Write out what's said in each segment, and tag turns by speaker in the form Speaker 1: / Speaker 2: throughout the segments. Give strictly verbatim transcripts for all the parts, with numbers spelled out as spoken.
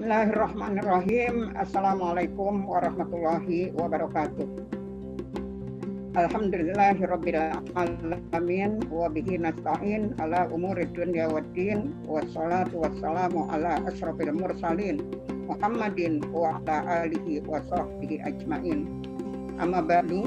Speaker 1: Bismillahirrahmanirrahim. Assalamualaikum warahmatullahi wabarakatuh. Alhamdulillahirabbil alamin wa bihi nasta'in ala umuri dunya waddin wassalatu wassalamu ala asyrafil mursalin Muhammadin wa ala alihi wa sahbihi ajmain. Amma ba'du.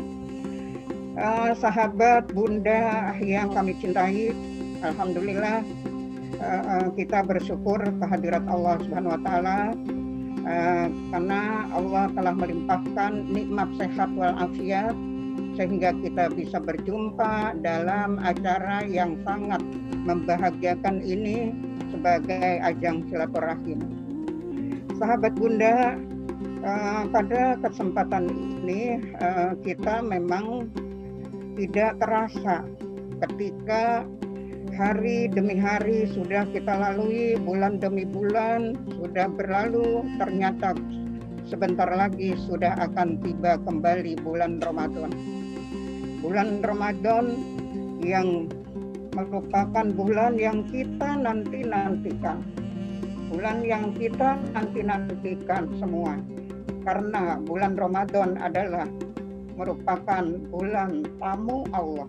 Speaker 1: Uh, sahabat Bunda yang kami cintai, alhamdulillah Uh, kita bersyukur kehadirat Allah Subhanahu wa taala uh, karena Allah telah melimpahkan nikmat sehat wal afiat sehingga kita bisa berjumpa dalam acara yang sangat membahagiakan ini sebagai ajang silaturahim. Sahabat Bunda, uh, pada kesempatan ini uh, kita memang tidak terasa ketika hari demi hari sudah kita lalui, bulan demi bulan sudah berlalu, ternyata sebentar lagi sudah akan tiba kembali bulan Ramadan. Bulan Ramadan yang merupakan bulan yang kita nanti-nantikan. Bulan yang kita nanti-nantikan semua. Karena bulan Ramadan adalah merupakan bulan tamu Allah.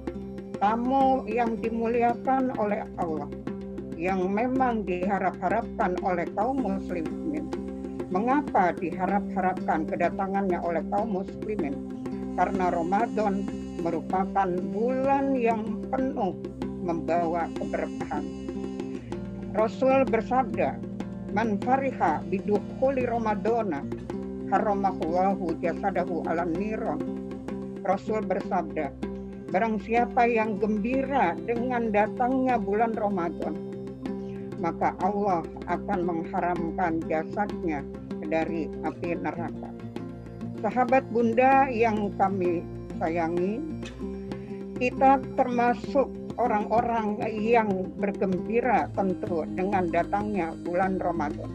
Speaker 1: Tamu yang dimuliakan oleh Allah, yang memang diharap-harapkan oleh kaum muslimin. Mengapa diharap-harapkan kedatangannya oleh kaum muslimin? Karena Ramadan merupakan bulan yang penuh membawa keberkahan. Rasul bersabda, "Man fariha bidukhuli Ramadana, haramahullahu jasadahu alan niron." Rasul bersabda, barang siapa yang gembira dengan datangnya bulan Ramadan, maka Allah akan mengharamkan jasadnya dari api neraka. Sahabat Bunda yang kami sayangi, kita termasuk orang-orang yang bergembira tentu dengan datangnya bulan Ramadan.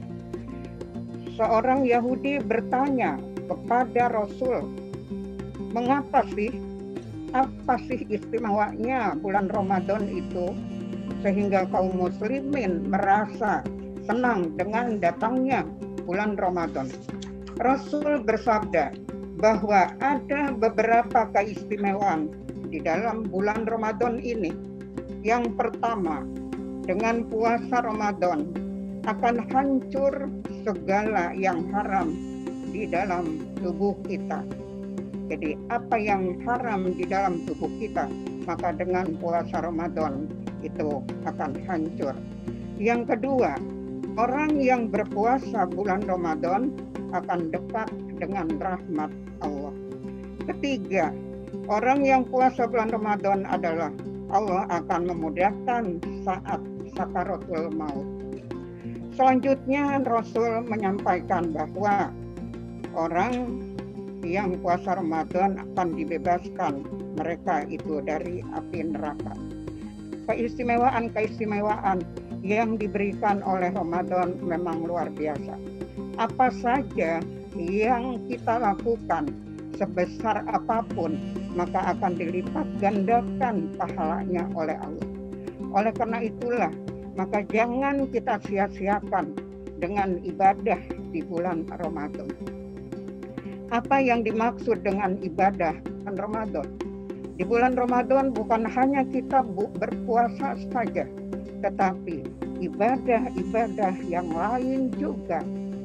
Speaker 1: Seorang Yahudi bertanya kepada Rasul, mengapa sih apa sih istimewanya bulan Ramadan itu sehingga kaum muslimin merasa senang dengan datangnya bulan Ramadan? Rasul bersabda bahwa ada beberapa keistimewaan di dalam bulan Ramadan ini. Yang pertama, dengan puasa Ramadan akan hancur segala yang haram di dalam tubuh kita. Jadi apa yang haram di dalam tubuh kita, maka dengan puasa Ramadan itu akan hancur. Yang kedua, orang yang berpuasa bulan Ramadan akan dekat dengan rahmat Allah. Ketiga, orang yang puasa bulan Ramadan adalah Allah akan memudahkan saat sakaratul maut. Selanjutnya Rasul menyampaikan bahwa orang yang puasa Ramadan akan dibebaskan mereka itu dari api neraka. Keistimewaan-keistimewaan yang diberikan oleh Ramadan memang luar biasa. Apa saja yang kita lakukan sebesar apapun, maka akan dilipat gandakan pahalanya oleh Allah. Oleh karena itulah, maka jangan kita sia-siakan dengan ibadah di bulan Ramadan. Apa yang dimaksud dengan ibadah bulan Ramadan? Di bulan Ramadan bukan hanya kita berpuasa saja, tetapi ibadah-ibadah yang lain juga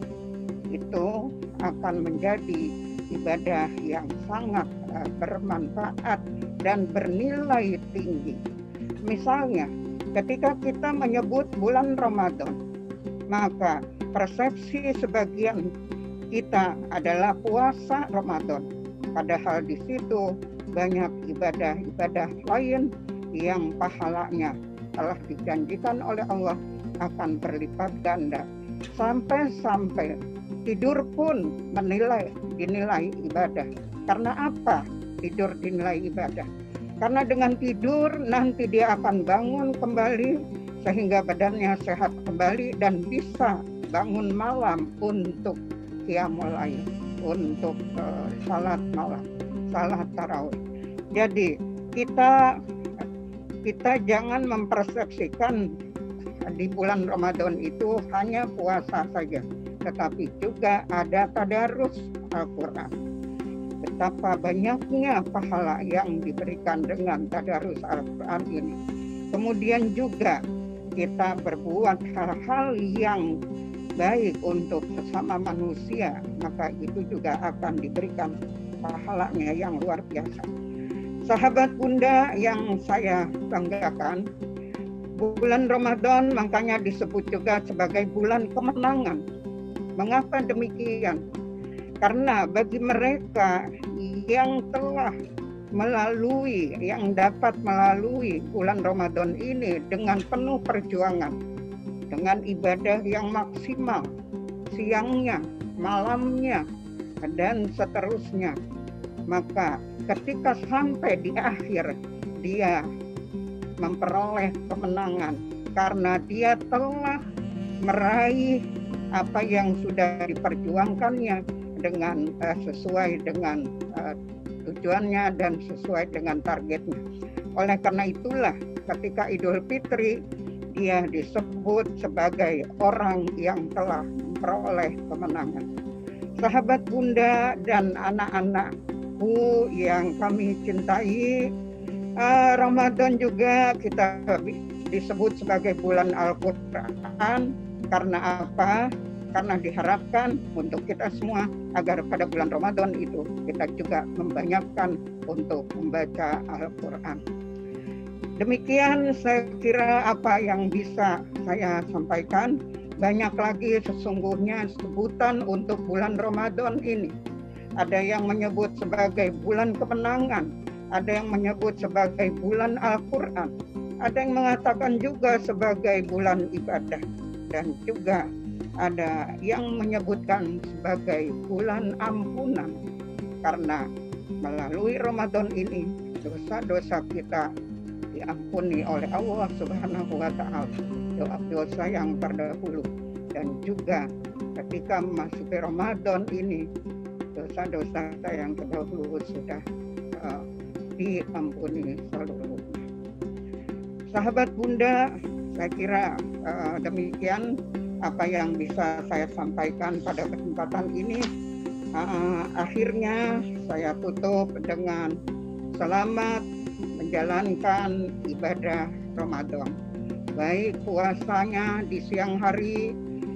Speaker 1: itu akan menjadi ibadah yang sangat bermanfaat dan bernilai tinggi. Misalnya, ketika kita menyebut bulan Ramadan, maka persepsi sebagian kita adalah puasa Ramadan. Padahal di situ banyak ibadah-ibadah lain yang pahalanya telah dijanjikan oleh Allah akan berlipat ganda. Sampai-sampai tidur pun menilai dinilai ibadah. Karena apa tidur dinilai ibadah? Karena dengan tidur nanti dia akan bangun kembali sehingga badannya sehat kembali dan bisa bangun malam untuk qiyamul lail, untuk uh, salat malam, salat tarawih. Jadi kita kita jangan mempersepsikan di bulan Ramadan itu hanya puasa saja, tetapi juga ada tadarus Al-Quran. Betapa banyaknya pahala yang diberikan dengan tadarus Al-Quran ini. Kemudian juga kita berbuat hal-hal yang baik untuk sesama manusia, maka itu juga akan diberikan pahalanya yang luar biasa. Sahabat Bunda yang saya banggakan, bulan Ramadan makanya disebut juga sebagai bulan kemenangan. Mengapa demikian? Karena bagi mereka yang telah melalui, yang dapat melalui bulan Ramadan ini dengan penuh perjuangan, dengan ibadah yang maksimal, siangnya, malamnya, dan seterusnya, maka ketika sampai di akhir dia memperoleh kemenangan karena dia telah meraih apa yang sudah diperjuangkannya dengan uh, sesuai dengan uh, tujuannya dan sesuai dengan targetnya. Oleh karena itulah ketika Idul Fitri dia disebut sebagai orang yang telah memperoleh kemenangan. Sahabat Bunda dan anak-anakku yang kami cintai, uh, Ramadan juga kita disebut sebagai bulan Al-Quran. Karena apa? Karena diharapkan untuk kita semua agar pada bulan Ramadan itu kita juga membanyakkan untuk membaca Al-Quran. Demikian saya kira apa yang bisa saya sampaikan. Banyak lagi sesungguhnya sebutan untuk bulan Ramadan ini. Ada yang menyebut sebagai bulan kemenangan, ada yang menyebut sebagai bulan Al-Quran, ada yang mengatakan juga sebagai bulan ibadah, dan juga ada yang menyebutkan sebagai bulan ampunan, karena melalui Ramadan ini dosa-dosa kita diampuni oleh Allah Subhanahu wa Ta'ala, dosa-dosa yang terdahulu, dan juga ketika memasuki Ramadan ini dosa-dosa kita yang terdahulu sudah uh, diampuni seluruhnya. Sahabat Bunda, saya kira uh, demikian apa yang bisa saya sampaikan pada kesempatan ini. Uh, akhirnya saya tutup dengan selamat menjalankan ibadah Ramadan, baik puasanya di siang hari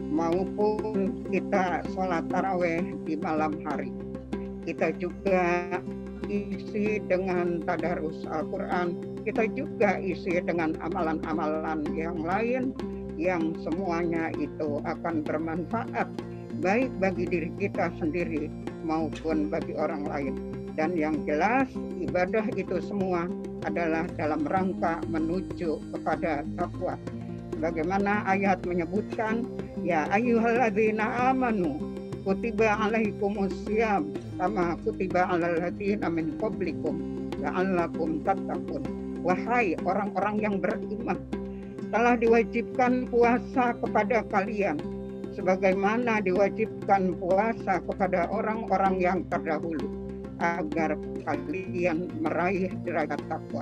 Speaker 1: maupun kita sholat taraweh di malam hari. Kita juga isi dengan tadarus Al-Quran, kita juga isi dengan amalan-amalan yang lain yang semuanya itu akan bermanfaat baik bagi diri kita sendiri maupun bagi orang lain. Dan yang jelas ibadah itu semua adalah dalam rangka menuju kepada takwa. Bagaimana ayat menyebutkan, ya ayyuhalladzina amanu kutiba alaikumusiyam kama kutiba alal ladzina min qablikum la'allakum tattaqun. Wahai orang-orang yang beriman, telah diwajibkan puasa kepada kalian sebagaimana diwajibkan puasa kepada orang-orang yang terdahulu, agar kalian meraih derajat takwa.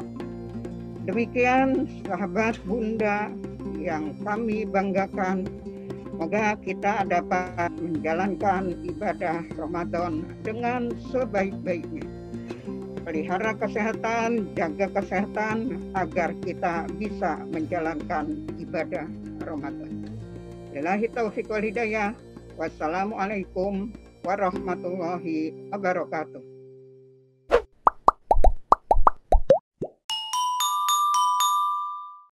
Speaker 1: Demikian sahabat Bunda yang kami banggakan, semoga kita dapat menjalankan ibadah Ramadan dengan sebaik-baiknya. Pelihara kesehatan, jaga kesehatan agar kita bisa menjalankan ibadah Ramadan. Billahi taufiq wal hidayah. Wassalamualaikum warahmatullahi wabarakatuh.